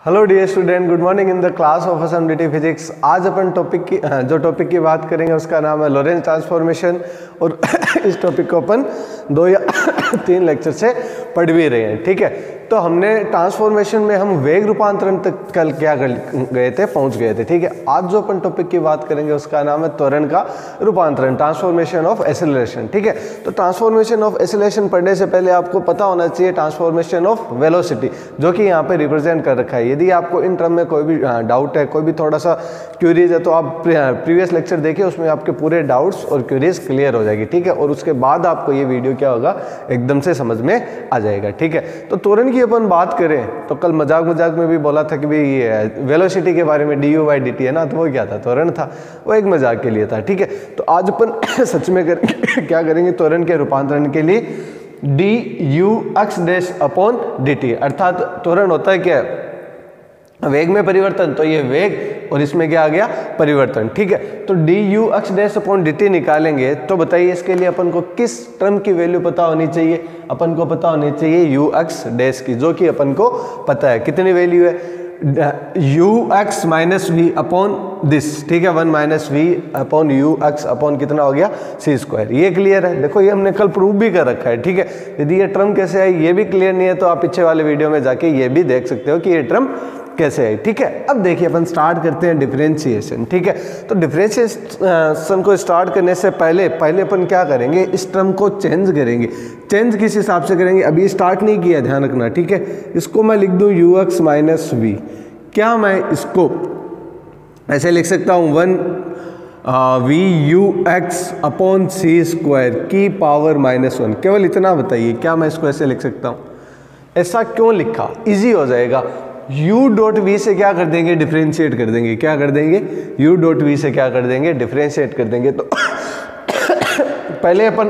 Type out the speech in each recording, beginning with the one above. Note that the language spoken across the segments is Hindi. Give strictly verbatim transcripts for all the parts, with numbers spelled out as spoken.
Hello dear student, good morning in the class of assembly physics. आज अपन टॉपिक की जो टॉपिक की बात करेंगे उसका नाम है लोरेंज ट्रांसफॉर्मेशन। और इस टॉपिक को अपन दो या तीन लेक्चर से पढ़ भी रहे हैं, ठीक है। तो हमने ट्रांसफॉर्मेशन में हम वेग रूपांतरण तक कल क्या कर गए थे, पहुंच गए थे, ठीक है। आज जो अपन टॉपिक की बात करेंगे उसका नाम है त्वरण का रूपांतरण, ट्रांसफॉर्मेशन ऑफ एक्सेलरेशन, ठीक है। तो ट्रांसफॉर्मेशन ऑफ एक्सेलरेशन पढ़ने से पहले आपको पता होना चाहिए ट्रांसफॉर्मेशन ऑफ वेलोसिटी, जो कि यहाँ पे रिप्रेजेंट कर रखा है। यदि आपको इन टर्म में कोई भी डाउट है, कोई भी थोड़ा सा क्यूरीज है, तो आप प्रीवियस लेक्चर देखिए, उसमें आपके पूरे डाउट्स और क्यूरीज क्लियर हो जाएगी, ठीक है। और उसके बाद आपको ये वीडियो क्या होगा, एकदम से समझ में आ जाएगा, ठीक है। तो त्वरण की अपन बात करें तो कल मजाक मजाक में भी बोला था कि भाई ये वेलोसिटी के बारे में D you by D T है ना, तो वो क्या था, त्वरण था, वो एक मजाक के लिए था, ठीक है। तो आज अपन सच में करेंगे क्या करेंगे, त्वरण के रूपांतरण के लिए D you x dash upon D T, अर्थात त्वरण होता है क्या, वेग में परिवर्तन, तो ये वेग और इसमें क्या आ गया, परिवर्तन, ठीक है। तो D you x dash upon D T निकालेंगे तो बताइए इसके लिए अपन को किस टर्म की वैल्यू पता होनी चाहिए, अपन को पता होनी चाहिए यू एक्स डैश की, जो कि अपन को पता है कितनी वैल्यू है, U X minus V upon this, ठीक है, one minus V upon U x upon कितना हो गया, सी स्क्वायर। ये क्लियर है, देखो ये हमने कल प्रूव भी कर रखा है, ठीक है। यदि ये टर्म कैसे आई ये भी क्लियर नहीं है तो आप पीछे वाले वीडियो में जाके ये भी देख सकते हो कि ये टर्म कैसे है, ठीक है। अब देखिए अपन स्टार्ट करते हैं डिफरेंशिएशन, ठीक है। तो डिफरेंशिएशन को स्टार्ट करने से पहले पहले अपन क्या करेंगे, इस टर्म को चेंज करेंगे। चेंज किस हिसाब से करेंगे, अभी स्टार्ट नहीं किया, ध्यान रखना, ठीक है। इसको मैं लिख दूं यू एक्स माइनस वी, क्या मैं इसको ऐसे लिख सकता हूं, one V you x upon C square की पावर माइनस वन, केवल इतना बताइए, क्या मैं इसको ऐसे लिख सकता हूं? ऐसा क्यों लिखा, इजी हो जाएगा। u डॉट वी से क्या कर देंगे, डिफरेंशिएट कर देंगे, क्या कर देंगे, u डॉट वी से क्या कर देंगे, डिफरेंशिएट कर देंगे। तो पहले अपन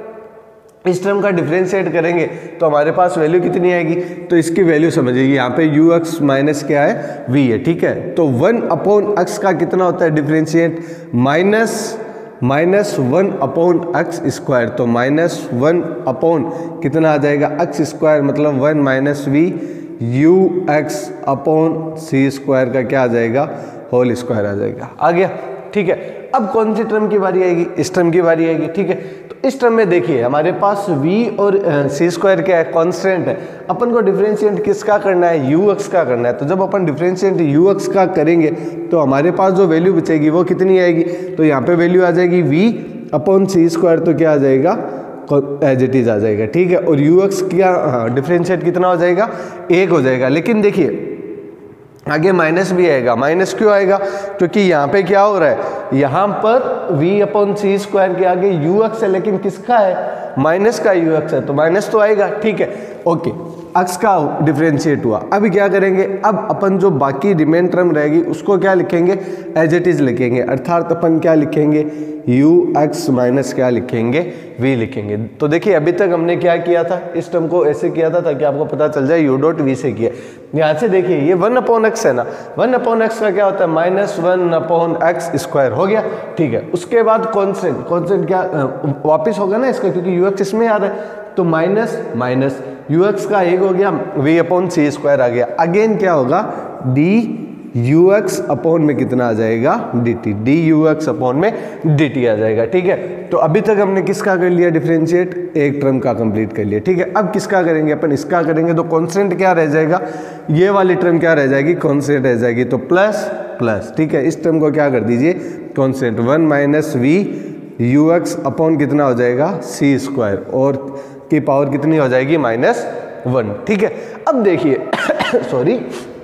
इस टर्म का डिफरेंशिएट करेंगे तो हमारे पास वैल्यू कितनी आएगी, तो इसकी वैल्यू समझिए, यहाँ पे यू एक्स माइनस क्या है, v है, ठीक है। तो वन अपॉन एक्स का कितना होता है differentiate, minus minus one upon X square, तो माइनस वन अपॉन कितना आ जाएगा, एक्स स्क्वायर, मतलब one minus we you x upon C square का क्या आ जाएगा, होल स्क्वायर आ जाएगा, आ गया, ठीक है। अब कौन सी टर्म की बारी आएगी, इस टर्म की बारी आएगी, ठीक है। तो इस टर्म में देखिए हमारे पास v और सी स्क्वायर क्या है, कांस्टेंट है। अपन को डिफरेंशिएट किसका करना है, यू एक्स का करना है। तो जब अपन डिफरेंशिएट यू एक्स का करेंगे तो हमारे पास जो वैल्यू बचेगी वो कितनी आएगी, तो यहाँ पे वैल्यू आ जाएगी v अपॉन सी स्क्वायर, तो क्या आ जाएगा, एज इट इज आ जाएगा, ठीक है। और यू एक्स क्या, हाँ, डिफरेंशिएट कितना हो जाएगा, एक हो जाएगा। लेकिन देखिए आगे माइनस भी आएगा, माइनस क्यों आएगा, क्योंकि यहाँ पे क्या हो रहा है, यहाँ पर v अपॉन सी स्क्वायर के आगे यू एक्स है, लेकिन किसका है, माइनस का यू एक्स है, तो माइनस तो आएगा, ठीक है, ओके। एक्स का डिफरेंशिएट हुआ, अब क्या करेंगे, अब अपन जो बाकी रिमेन टर्म रहेगी उसको क्या लिखेंगे, एज इट इज लिखेंगे, अर्थात अपन क्या लिखेंगे, यू एक्स माइनस क्या लिखेंगे, v लिखेंगे। तो देखिए अभी तक हमने क्या किया था, इस टर्म को ऐसे किया था ताकि आपको पता चल जाए यू डॉट वी से किया। यहाँ से देखिए ये वन अपॉन एक्स है ना, वन अपॉन एक्स का क्या होता है, minus one upon X square हो गया, ठीक है। उसके बाद कॉन्स्टेंट, कॉन्स्टेंट क्या वापिस होगा ना इसका, क्योंकि यू एक्स इसमें आ रहा है, तो माइनस माइनस यू एक्स का एक हो गया, वी अपॉन सी स्क्वायर आ गया। अगेन क्या होगा, डी यू एक्स अपॉन में कितना आ जाएगा, D T, D you x upon में डी टी आ जाएगा, ठीक है। तो अभी तक हमने किसका कर लिया डिफरेंशिएट, एक टर्म का कंप्लीट कर लिया, ठीक है। अब किसका करेंगे, अपन इसका करेंगे, तो कांस्टेंट क्या रह जाएगा, ये वाली टर्म क्या रह जाएगी, कांस्टेंट रह जाएगी, तो प्लस प्लस, ठीक है। इस टर्म को क्या कर दीजिए, constant, one minus we you x upon कितना हो जाएगा, सी स्क्वायर, और की पावर कितनी हो जाएगी, माइनस वन, ठीक है। अब देखिए सॉरी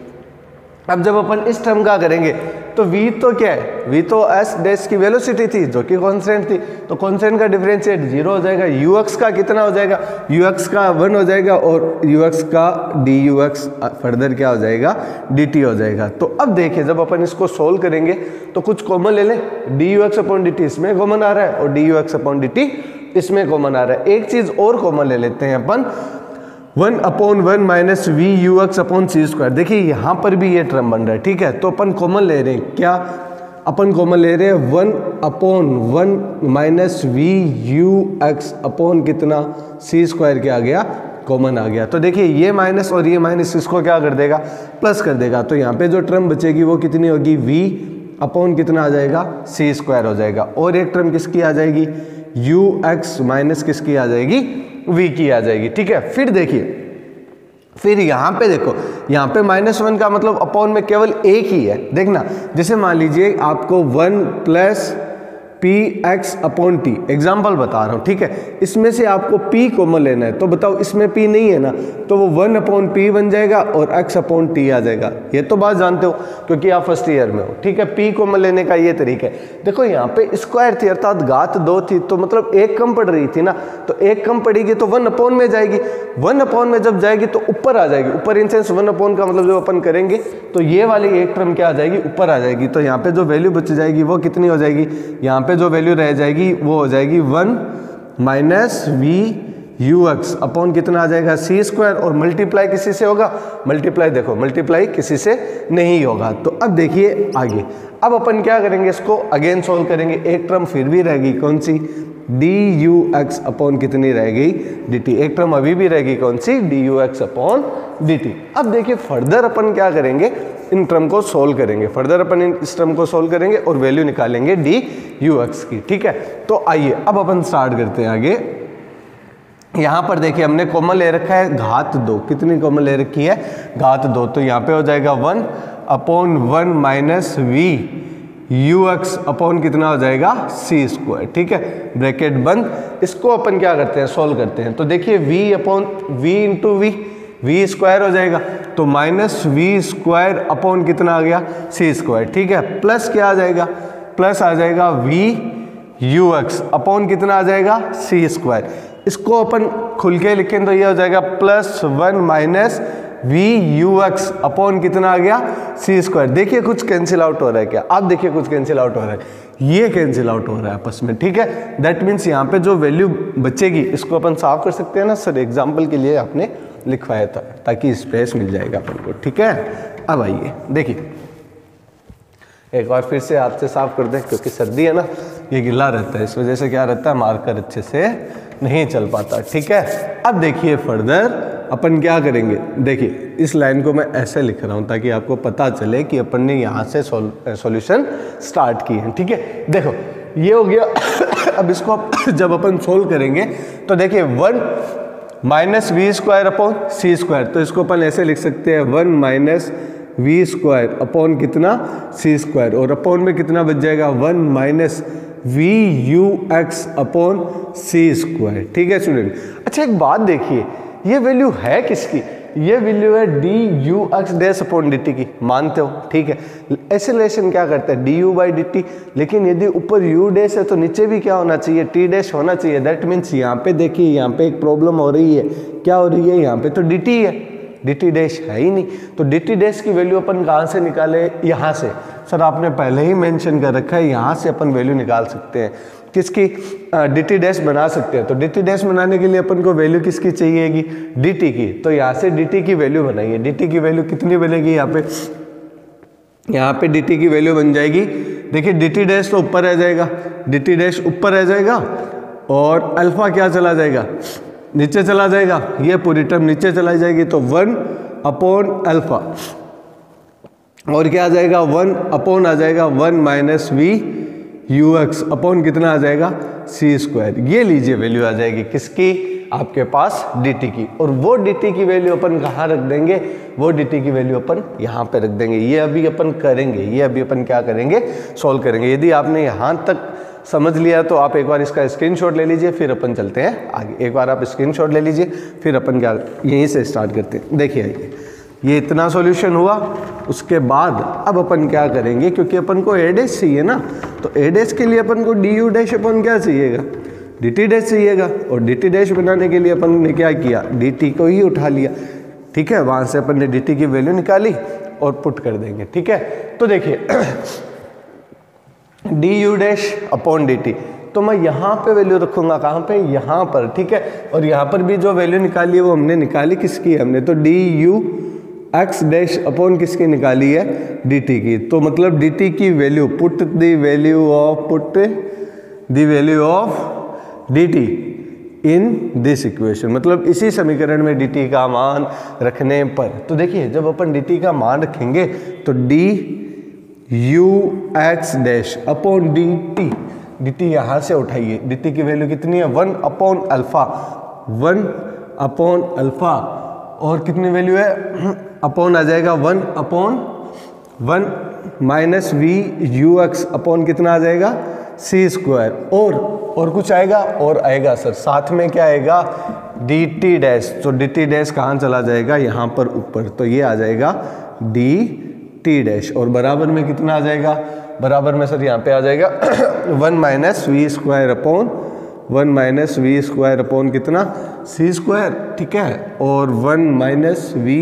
अब जब अपन इस टर्म का करेंगे तो v तो क्या है, v तो s डैश की वेलोसिटी थी जो कि कांस्टेंट थी, तो कांस्टेंट का डिफरेंशिएट जीरो हो जाएगा, ux का कितना हो जाएगा, ux का वन हो जाएगा, और ux का dux फर्दर क्या हो जाएगा, dt हो जाएगा। तो अब देखिए जब अपन इसको सोल्व करेंगे तो कुछ कॉमन ले लें, dux अपॉन dt इसमें कॉमन आ रहा है और dux अपॉन dt इसमें कॉमन आ रहा है। एक चीज और कॉमन ले लेते हैं अपन, one upon one minus we you x upon C square, देखिए यहाँ पर भी ये टर्म बन रहा है, ठीक है। तो अपन कॉमन ले रहे हैं, क्या अपन कॉमन ले रहे हैं, one upon one minus we you x upon कितना, सी स्क्वायर के आ गया कॉमन आ गया। तो देखिए ये माइनस और ये माइनस इसको क्या कर देगा, प्लस कर देगा। तो यहाँ पे जो टर्म बचेगी वो कितनी होगी, v अपॉन कितना आ जाएगा, सी स्क्वायर हो जाएगा। और एक टर्म किसकी आ जाएगी, यू एक्स माइनस किसकी आ जाएगी, v की आ जाएगी। ठीक है, फिर देखिए फिर यहाँ पे देखो, यहाँ पे माइनस वन का मतलब अपॉन में केवल एक ही है। देखना, जैसे मान लीजिए आपको one plus P X upon T, example बता रहा हूँ, ठीक है। इसमें से आपको p कॉमन लेना है, तो बताओ इसमें p नहीं है ना, तो वो वन अपॉन पी बन जाएगा और x अपॉन टी आ जाएगा। ये तो बात जानते हो क्योंकि आप फर्स्ट ईयर में हो, ठीक है। p कॉमन लेने का ये तरीका है। देखो यहाँ पे स्क्वायर थी अर्थात घात दो थी, तो मतलब एक कम पड़ रही थी ना, तो एक कम पड़ेगी तो वन अपॉन में जाएगी। वन अपॉन में जब जाएगी तो ऊपर आ जाएगी, ऊपर इन सेंस वन अपॉन का मतलब जो अपन करेंगे तो ये वाली एक टर्म क्या आ जाएगी, ऊपर आ जाएगी। तो यहाँ पे जो वैल्यू बच जाएगी वो कितनी हो जाएगी, यहाँ पे जो वैल्यू रह जाएगी वो हो जाएगी one minus we you x upon कितना आ जाएगा, सी स्क्वायर। और मल्टीप्लाई किसी से होगा, मल्टीप्लाई देखो मल्टीप्लाई किसी से नहीं होगा। तो अब देखिए आगे, अब अपन क्या करेंगे, इसको अगेन सोल्व करेंगे। एक टर्म फिर भी रहेगी, कौन सी, डी यू एक्स अपॉन कितनी रहेगी, डी टी। एक टर्म अभी भी रहेगी, कौन सी, D you x upon D T. अब देखिए फर्दर अपन क्या करेंगे, इन टर्म को सोल्व करेंगे। फर्दर अपन इस टर्म को सोल्व करेंगे और वैल्यू निकालेंगे डी यू एक्स की। ठीक है, तो आइए अब अपन स्टार्ट करते हैं आगे। यहाँ पर देखिए हमने कॉमन ले रखा है घात दो, कितनी कॉमन ले रखी है, घात दो। तो यहाँ पे हो जाएगा one upon one minus we you x upon कितना हो जाएगा, सी स्क्वायर। ठीक है, ब्रैकेट बंद। इसको अपन क्या करते हैं, सोल्व करते हैं। तो देखिए v upon v into v, v square हो जाएगा, तो माइनस वी स्क्वायर अपॉन कितना आ गया, सी स्क्वायर। ठीक है, प्लस क्या आ जाएगा, प्लस आ जाएगा वी यू एक्स अपॉन कितना आ जाएगा, सी स्क्वायर। इसको अपन खुल के लिखें तो ये हो जाएगा plus one minus we you x upon कितना आ गया, सी स्क्वायर। देखिए कुछ कैंसिल आउट हो रहा है क्या, आप देखिए कुछ कैंसिल आउट हो रहा है, ये कैंसिल आउट हो रहा है आपस में। ठीक है, दैट मीन्स यहाँ पे जो वैल्यू बचेगी इसको अपन साफ कर सकते हैं ना सर, एग्जाम्पल के लिए आपने लिखवाया था ताकि स्पेस मिल जाएगा अपन को। ठीक है, अब आइए देखिए एक बार फिर से हाथ से साफ कर दें, क्योंकि सर्दी है ना, ये गिला रहता है, इस वजह से क्या रहता है, मार्कर अच्छे से नहीं चल पाता। ठीक है, अब देखिए फर्दर अपन क्या करेंगे। देखिए इस लाइन को मैं ऐसे लिख रहा हूँ ताकि आपको पता चले कि अपन ने यहाँ से सॉल्यूशन स्टार्ट की है। ठीक है, देखो ये हो गया। अब इसको जब अपन सोल्व करेंगे तो देखिए one minus v square upon सी स्क्वायर, तो इसको अपन ऐसे लिख सकते हैं one minus v square upon कितना, सी स्क्वायर। और अपॉन में कितना बच जाएगा, one minus we you x upon C square. ठीक है स्टूडेंट, अच्छा एक बात देखिए, ये वैल्यू है किसकी, ये वैल्यू है d you x dash upon D t की, मानते हो। ठीक है, ऐसे रिलेशन क्या करता है, d you by D t, लेकिन यदि ऊपर यू डैश है तो नीचे भी क्या होना चाहिए, टी डैश होना चाहिए। दैट मीन्स यहाँ पे देखिए, यहाँ पे एक प्रॉब्लम हो रही है, क्या हो रही है, यहाँ पे तो डी टी है, डी टी डैश है ही नहीं। तो डी टी डैश की वैल्यू अपन कहाँ से निकाले, यहाँ से। सर आपने पहले ही मेंशन कर रखा है, यहाँ से अपन वैल्यू निकाल सकते हैं, किसकी, डी टी डैश बना सकते हैं। तो डी टी डैश बनाने के लिए अपन को वैल्यू किसकी चाहिएगी, डी टी की। तो यहाँ से डी टी की वैल्यू बनाइए, डी टी की वैल्यू कितनी बनेगी, यहाँ पे यहाँ पे डी टी की वैल्यू बन जाएगी। देखिए डी टी डैश तो ऊपर रह जाएगा, डी टी डैश ऊपर रह जाएगा और अल्फा क्या चला जाएगा, नीचे चला जाएगा, ये पूरी टर्म नीचे चला जाएगी। तो वन अपॉन अल्फा और क्या आ जाएगा, वन अपॉन आ जाएगा one minus we you x upon कितना आ जाएगा, सी स्क्वायर। ये लीजिए वैल्यू आ जाएगी किसकी, आपके पास डी टी की। और वो डी टी की वैल्यू अपन कहाँ रख देंगे, वो डी टी की वैल्यू अपन यहाँ पे रख देंगे। ये अभी अपन करेंगे, ये अभी अपन क्या करेंगे, सॉल्व करेंगे। यदि आपने यहाँ तक समझ लिया तो आप एक बार इसका स्क्रीनशॉट ले लीजिए, फिर अपन चलते हैं आगे। एक बार आप स्क्रीनशॉट ले लीजिए, फिर अपन क्या यहीं से स्टार्ट करते हैं। देखिए आइए, ये इतना सॉल्यूशन हुआ, उसके बाद अब अपन क्या करेंगे, क्योंकि अपन को ए डैश चाहिए ना, तो ए डैश के लिए अपन को डी यू डैश अपन क्या चाहिएगा, डी टी डैश चाहिएगा। और डी टी डैश बनाने के लिए अपन ने क्या किया, डी टी को ही उठा लिया। ठीक है, वहाँ से अपन ने डी टी की वैल्यू निकाली और पुट कर देंगे। ठीक है, तो देखिए d u dash upon D t, तो मैं यहाँ पे वैल्यू रखूंगा, कहाँ पे, यहाँ पर। ठीक है, और यहाँ पर भी जो वैल्यू निकाली है वो हमने निकाली किसकी है, हमने तो D you x dash upon किसकी निकाली है, डी टी की। तो मतलब डी टी की value, put the value of, put the value of d t in this equation, मतलब इसी समीकरण में dt का मान रखने पर। तो देखिए जब अपन dt का मान रखेंगे तो D you x dash upon D T, d t यहाँ से उठाइए, dt की वैल्यू कितनी है one upon alpha, one upon alpha, और कितनी वैल्यू है अपॉन आ जाएगा one upon one minus we you x upon कितना आ जाएगा सी स्क्वायर, और और कुछ आएगा और आएगा सर साथ में क्या आएगा डी टी डैश, तो डी टी डैश कहाँ चला जाएगा यहाँ पर ऊपर, तो ये आ जाएगा डी टी डैश, और बराबर में कितना आ जाएगा, बराबर में सर यहाँ पे आ जाएगा one minus v square upon one minus v square upon कितना सी स्क्वायर, ठीक है, और one minus we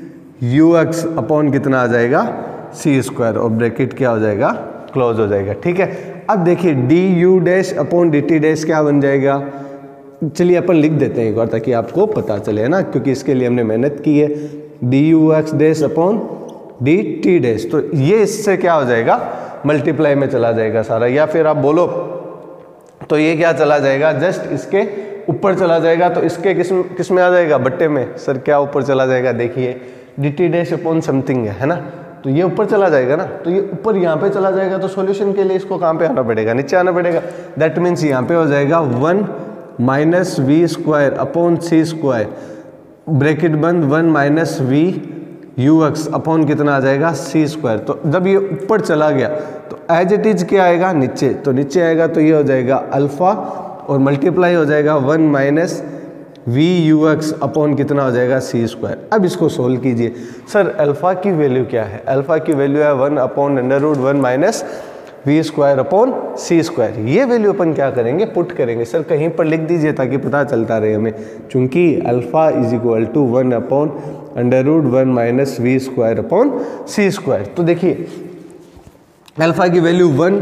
you x upon कितना आ जाएगा सी स्क्वायर, और ब्रैकेट क्या हो जाएगा क्लोज हो जाएगा, ठीक है। अब देखिए d u dash upon D t dash क्या बन जाएगा, चलिए अपन लिख देते हैं एक बार ताकि आपको पता चले ना, क्योंकि इसके लिए हमने मेहनत की है। D you x dash upon D t dash, तो ये इससे क्या हो जाएगा मल्टीप्लाई में चला जाएगा सारा, या फिर आप बोलो तो ये क्या चला जाएगा जस्ट इसके ऊपर चला जाएगा, तो इसके किस किस में आ जाएगा बट्टे में, सर क्या ऊपर चला जाएगा, देखिए d t dash upon something है ना, तो ये ऊपर चला जाएगा ना, तो ये ऊपर यहाँ पे चला जाएगा, तो सॉल्यूशन के लिए इसको कहाँ पे आना पड़ेगा, नीचे आना पड़ेगा। दैट मीन्स यहाँ पे हो जाएगा one minus v square upon सी स्क्वायर, ब्रैकेट बंद, one minus we you x upon कितना आ जाएगा सी स्क्वायर। तो जब ये ऊपर चला गया तो एज इट इज क्या आएगा नीचे, तो नीचे आएगा तो ये हो जाएगा अल्फा और मल्टीप्लाई हो जाएगा one minus we you x upon कितना हो जाएगा सी स्क्वायर। अब इसको सोल्व कीजिए। सर अल्फा की वैल्यू क्या है, अल्फा की वैल्यू है one upon under root one minus v square upon सी स्क्वायर। ये वैल्यू अपन क्या करेंगे पुट करेंगे। सर कहीं पर लिख दीजिए ताकि पता चलता रहे हमें, चूंकि alpha is equal to one upon under root one minus v square upon C square. तो देखिए अल्फा की value one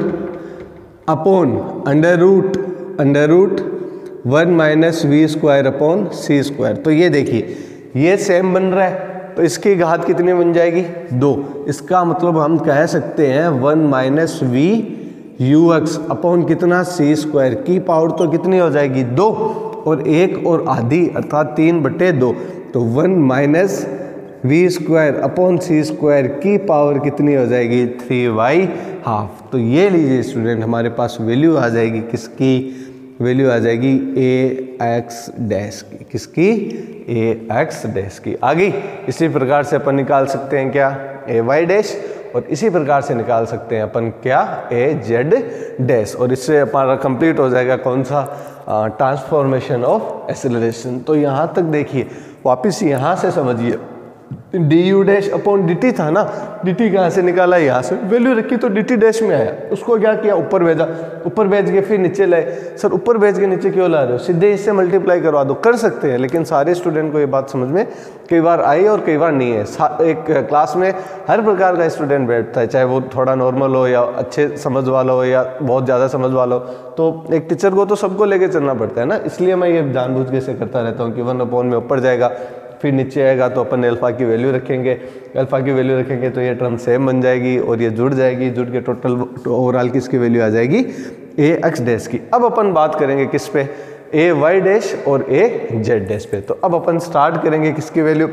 upon under root under root one minus v square upon सी स्क्वायर। तो ये देखिए ये सेम बन रहा है, तो इसकी घात कितनी बन जाएगी दो। इसका मतलब हम कह सकते हैं one minus we you x upon कितना सी स्क्वायर की पावर तो कितनी हो जाएगी दो, और एक और आधी अर्थात तीन बटे दो, तो one minus v square upon सी स्क्वायर की पावर कितनी हो जाएगी थ्री बाई हाफ। तो ये लीजिए स्टूडेंट हमारे पास वैल्यू आ जाएगी किसकी, वैल्यू आ जाएगी ए एक्स डैश की, किसकी ए एक्स डैश की। आगे इसी प्रकार से अपन निकाल सकते हैं क्या ए वाई डैश, और इसी प्रकार से निकाल सकते हैं अपन क्या ए जेड डैश, और इससे हमारा कंप्लीट हो जाएगा कौन सा ट्रांसफॉर्मेशन ऑफ एक्सेलरेशन। तो यहाँ तक देखिए वापस यहाँ से समझिए d u dash upon D t था ना, डी टी कहाँ से निकाला यहाँ से वैल्यू रखी तो डी टी डैश में आया, उसको क्या किया ऊपर भेजा, ऊपर भेज के फिर नीचे लाए। सर ऊपर भेज के नीचे क्यों ला रहे हो, सीधे इससे मल्टीप्लाई करवा दो, कर सकते हैं, लेकिन सारे स्टूडेंट को ये बात समझ में कई बार आई और कई बार नहीं है। एक क्लास में हर प्रकार का स्टूडेंट बैठता है, चाहे वो थोड़ा नॉर्मल हो या अच्छे समझ वाला हो या बहुत ज़्यादा समझ वाला हो, तो एक टीचर को तो सबको लेके चलना पड़ता है ना। इसलिए मैं ये जानबूझ के से करता रहता हूँ कि वन अपॉन में ऊपर जाएगा फिर नीचे आएगा तो अपन अल्फा की वैल्यू रखेंगे, अल्फा की वैल्यू रखेंगे तो ये टर्म सेम बन जाएगी और ये जुड़ जाएगी, जुड़ के टोटल ओवरऑल किसकी वैल्यू आ जाएगी ए एक्स डैश की। अब अपन बात करेंगे किस पे, ए वाई डैश और ए जेड डैश पे। तो अब अपन स्टार्ट करेंगे किसकी वैल्यू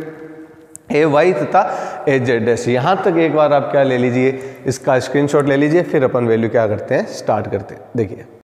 ए वाई तथा ए जेड डैश। यहाँ तक एक बार आप क्या ले लीजिए, इसका स्क्रीनशॉट ले लीजिए, फिर अपन वैल्यू क्या करते हैं स्टार्ट करते हैं। देखिए